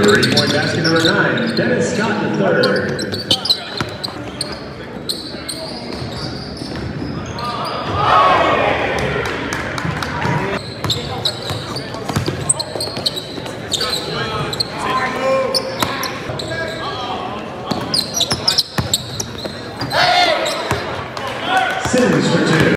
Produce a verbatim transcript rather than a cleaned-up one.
Three-point basket number nine, Dennis Scott the third.